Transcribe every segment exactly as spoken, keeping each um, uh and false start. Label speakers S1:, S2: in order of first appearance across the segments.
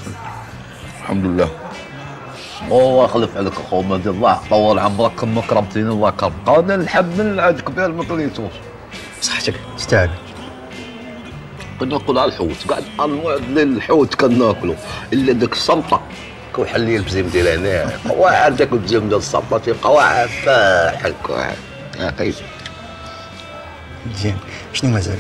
S1: الحمد لله. الله يخلف عليك اخو مهدي، الله يطول عمرك كما كرمتيني الله يكرمك. انا نحب من العاد كبير ما كليتوش.
S2: صحتك تستاهل.
S1: كناكل على الحوت، كاع انواع ديال الحوت كناكلو، الا داك السلطه كوحل لي البزيم ديال هنا، واعر داك البزيم ديال السلطه تيبقى واعر فاح هكا. اخي
S2: مزيان، شنو مازال؟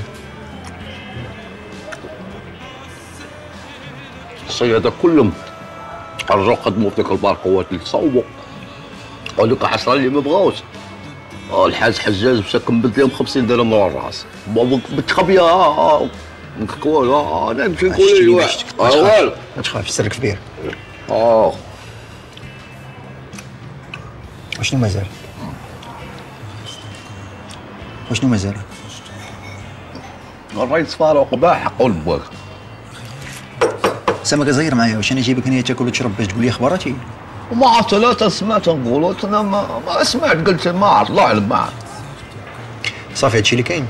S1: الصيادة كلهم رجعوا قدموا فيك الباركوات اللي تصوبوا، وديك حصرا اللي ما بغاوش الحاج حجاج مشى كمل لهم خمسين درهم من الراس. بالتخبيه نقول والو انا نمشي نقول له والو
S2: ما تخافش سرك كبير.
S1: اه
S2: وشنو مازال؟ وشنو مازال؟
S1: الرئيس فاروق باح قول بواك.
S2: سمكة صغير معايا، واش انا جايبك هنا تاكل وتشرب باش تقول لي اخباراتي؟
S1: وما عرفت لا سمعت نقولوا انا ما, ما سمعت قلت ما عرفت الله اعلم ما عرفت.
S2: صافي هادشي اللي كاين.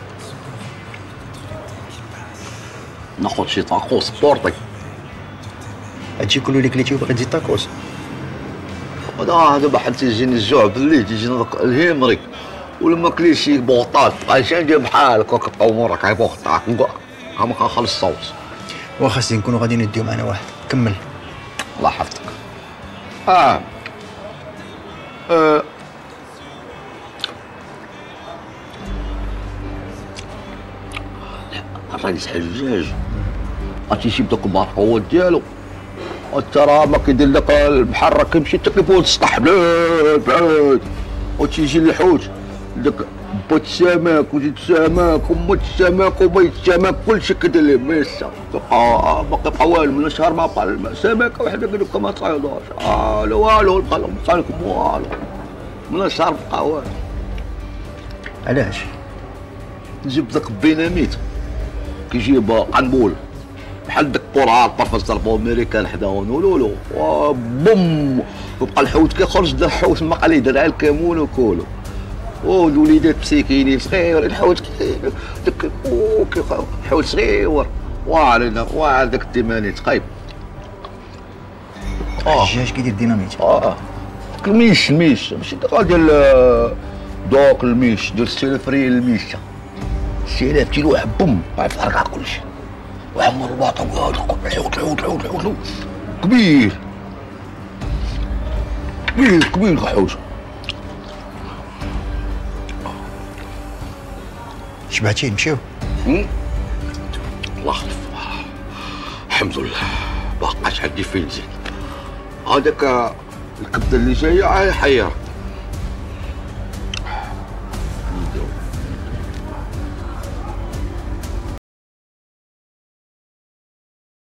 S1: ناخذ شي طاقوس بورطي.
S2: هادشي كله اللي كليتي وباغي تزيد طاكوس؟
S1: هذا دابا حتى تيجيني الجوع بالليل تيجيني الهيمري ولما كليت شي بوطات بقى شي ندير بحالك وكتقوم وراك غير بوطاك ما كنخلص الصوت.
S2: واخا سيدي نكونوا غاديين نديو معنا واحد، كمل.
S1: الله يحفظك. اه اه الرئيس حجاج غتيجيب داك الباركوات ديالو، ترى ما كيدير لك المحرك كيمشي حتى كيفوت السطح بعاد بعاد، وتيجي الحوت داك بوت السمك وزيت السمك وموت السمك وبيض السمك كلشي كيدير ليه ميسا، تبقى ما كيبقى والو من شهر ما بقى سمكه وحده كيقول لك ما تصايدوش. اه لا والو بقى لهم لكم والو من شهر بقى والو.
S2: علاش؟
S1: نجيب داك الديناميت كيجيب قنبول بحال داك بورعه طرف الزربو امريكان حدا ونولولو بوم وبقى الحوت كيخرج دا الحوت ما قال يدير على الكمون وكولو. والوليدات مسكينين صغير الحوت داك الحوت صغير واعر واعر داك الديناميت خايب.
S2: اه الحجاج كيدير ديناميت.
S1: اه داك الميش الميش ماشي داك ديال دوك الميش ديال السيلفري الميشه السيلاف تيلوح بوم غيفرقع كلشي وعمر الباطا الحوت الحوت الحوت الحوت كبير كبير كبير الحوت.
S2: شبعتي نمشيو؟
S1: الله يخلف الحمد لله باقاش عندي فين نزيد. هذاك الكبده اللي جايه حير